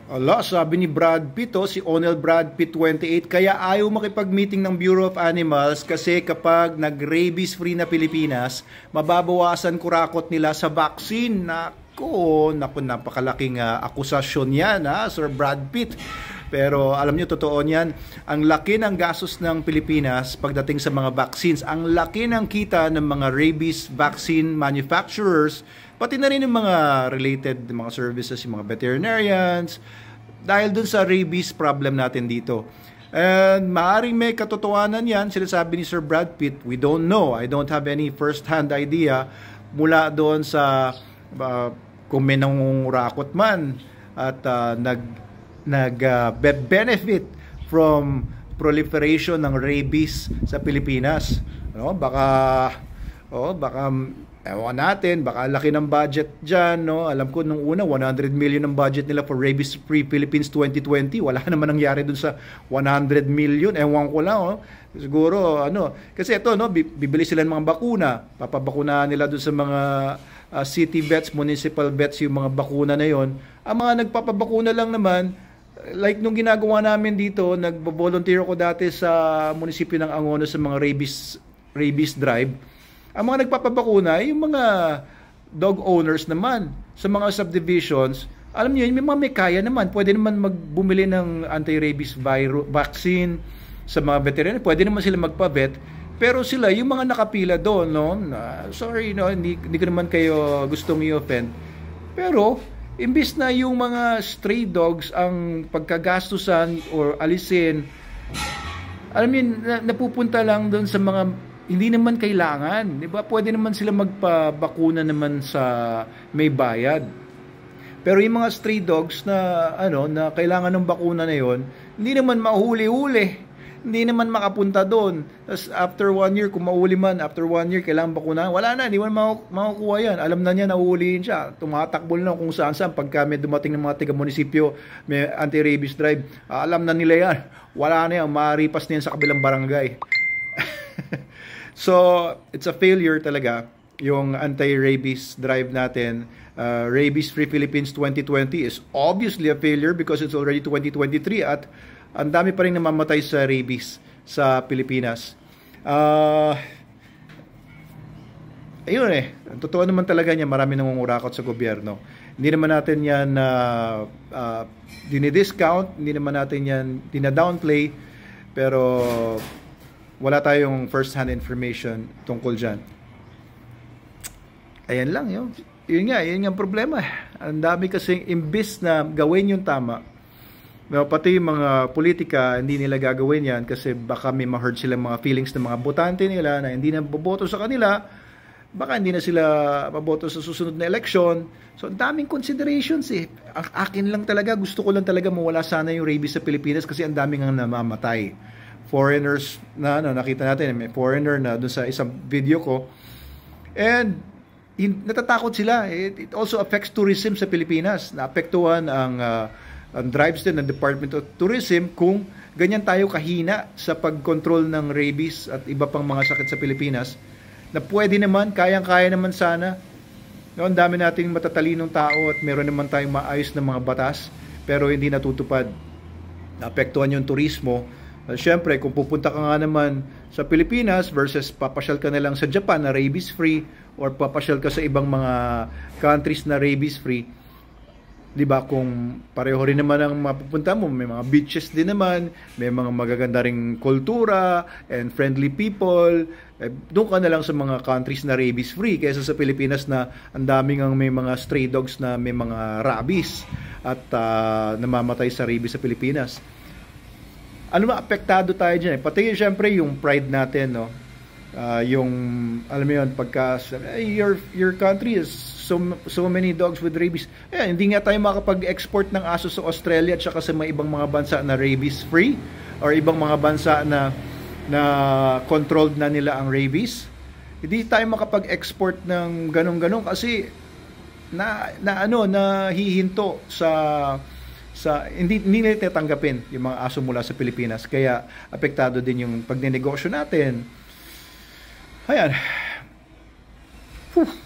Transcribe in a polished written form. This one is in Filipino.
Ala, sabi ni Brad Pitt, si Onel Brad Pitt 28, kaya ayaw makipag-meeting ng Bureau of Animals kasi kapag nag-rabies free na Pilipinas, mababawasan kurakot nila sa vaccine. Naku, napakalaking akusasyon yan, Sir Brad Pitt. Pero alam niyo, totoo niyan, ang laki ng gastos ng Pilipinas pagdating sa mga vaccines, ang laki ng kita ng mga rabies vaccine manufacturers, pati na rin yung mga related mga services, yung mga veterinarians, dahil dun sa rabies problem natin dito. And maaaring may katotohanan yan, sinasabi ni Sir Brad Pitt, we don't know, I don't have any first-hand idea mula doon sa kung may nangungurakot man at benefit from proliferation ng rabies sa Pilipinas. Baka ewan natin, baka laki ng budget dyan, Alam ko nung una, 100 million ang budget nila for Rabies Free Philippines 2020. Wala naman nangyari dun sa 100 million. Ewan ko lang, Siguro, Kasi ito, bibili sila ng mga bakuna. Papabakunahan nila dun sa mga city vets, municipal vets, yung mga bakuna na yon. Ang mga nagpapabakuna lang naman, like nung ginagawa namin dito, nagbo-volunteer ko dati sa munisipyo ng Angono sa mga rabies drive. Ang mga nagpapabakuna, yung mga dog owners naman sa mga subdivisions, alam niyo, may mga may kaya naman. Pwede naman bumili ng anti-rabies vaccine sa mga veterinarian. Pwede naman sila magpa-vet. Pero sila, yung mga nakapila doon, sorry, hindi ko naman kayo gustong i-offend. Pero, imbis na yung mga stray dogs ang pagkagastusan or alisin, alam niyo, napupunta lang doon sa mga hindi naman kailangan, 'di ba? Pwede naman sila magpabakuna naman sa may bayad. Pero yung mga stray dogs na na kailangan ng bakuna na 'yon, hindi naman mahuli-huli. Hindi naman makapunta doon. Tapos after 1 year, kung mahuli man, after 1 year kailangan bakuna, wala na, hindi man makukuha 'yan. Alam na niya na uhulihin siya. Tumatakbo na kung saan-saan pagka may dumating ng mga taga-munisipyo, may anti-rabies drive. Alam na nila 'yan. Wala na 'yan, maripas na 'yan sa kabilang barangay. So, it's a failure talaga yung anti-rabies drive natin. Rabies Free Philippines 2020 is obviously a failure because it's already 2023 at ang dami pa rin namamatay sa rabies sa Pilipinas. Ayun totoo naman talaga niya, marami nangungurakot sa gobyerno. Hindi naman natin yan dinidiscount, hindi naman natin yan dinadownplay, pero wala tayong first-hand information tungkol dyan. Ayan lang, yun nga ang problema. Ang dami kasing imbis na gawin yung tama, pati yung mga politika, hindi nila gagawin yan kasi baka may ma-hurt silang mga feelings ng mga botante nila na hindi na boboto sa kanila, baka hindi na sila maboto sa susunod na eleksyon. So, ang daming considerations Ang akin lang talaga, gusto ko lang talaga mawala sana yung rabies sa Pilipinas kasi ang daming ang namamatay. Foreigners na nakita natin, may foreigner na doon sa isang video ko, and natatakot sila. It also affects tourism sa Pilipinas. Naapektuhan ang drives din ng Department of Tourism kung ganyan tayo kahina sa pagkontrol ng rabies at iba pang mga sakit sa Pilipinas, na pwede naman, kayang-kaya naman sana. Ang dami nating matatalinong tao at meron naman tayong maayos na mga batas, pero hindi natutupad. Naapektuhan yung turismo. Siyempre, kung pupunta ka nga naman sa Pilipinas versus papasyal ka na lang sa Japan na rabies free or papasyal ka sa ibang mga countries na rabies free, 'di ba? Kung pareho rin naman ang mapupunta mo, may mga beaches din naman, may mga magaganda ring kultura and friendly people, doon ka na lang sa mga countries na rabies free kaysa sa Pilipinas na ang daming may mga stray dogs na may mga rabies at namamatay sa rabies sa Pilipinas. Ano ba, apektado tayo dyan Pati syempre yung pride natin, yung, alam mo yun, pagka, your country is so many dogs with rabies. Hindi nga tayo makapag-export ng aso sa Australia at saka sa mga ibang mga bansa na rabies free or ibang mga bansa na controlled na nila ang rabies. Hindi tayo makapag-export ng ganun-ganun kasi nahihinto hindi nila tatanggapin yung mga aso mula sa Pilipinas, kaya apektado din yung pagnenegosyo natin. Ayan.